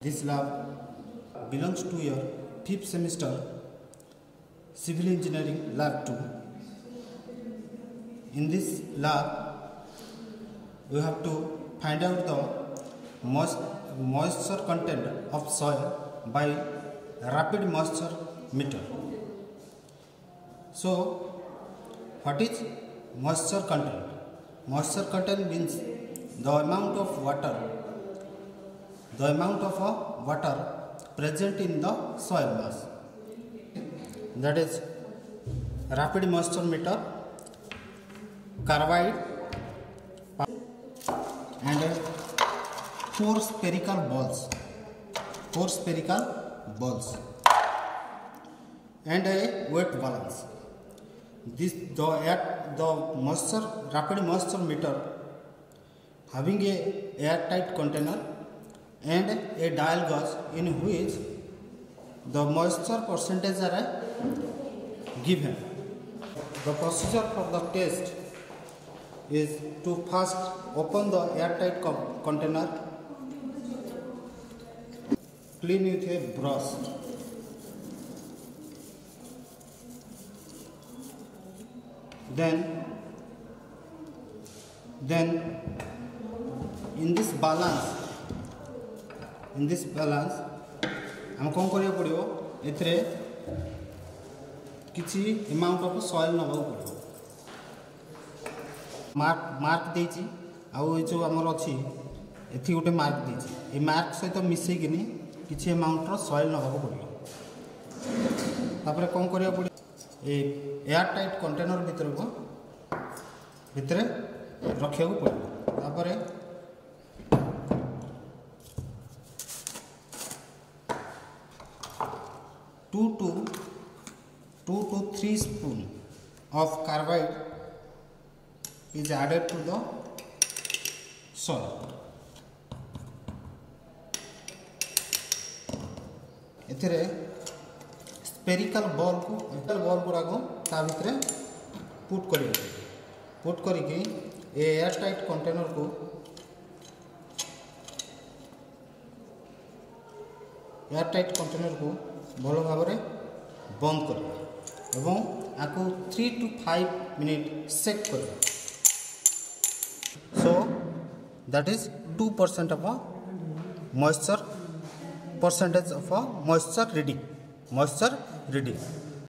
This lab belongs to your 5th semester Civil Engineering Lab 2. In this lab, we have to find out the moisture content of soil by rapid moisture meter. So, what is moisture content? Moisture content means the amount of water present in the soil mass. That is rapid moisture meter, carbide, and 4 spherical balls, and a weight balance. The rapid moisture meter having a airtight container and a dial gauge in which the moisture percentage are given. The procedure for the test is to first open the airtight container, clean with a brush, then in this balance हम कौन करिया पड़ियो एथरे किछि amount of soil नबा पड़ियो mark देछि आउ जो हमर अछि एथि गोटे मार्क देछि ए मार्क सहित मिसै किनी किछि अमाउंट रो सॉइल नबा पड़ियो तापर कौन करिया पड़ियो ए एयर टाइट कंटेनर भितरे रखिया को पड़ियो तापर 2 to 3 spoon of carbide is added to the soil. एथरे स्पेरिकल बॉल गुड़ाक ता भितर पुट करके एयर टाइट कंटेनर को भल भाव बंद कर एवं आपको 3 to 5 मिनट सेक कर. So that is 2% of moisture percentage of moisture reading.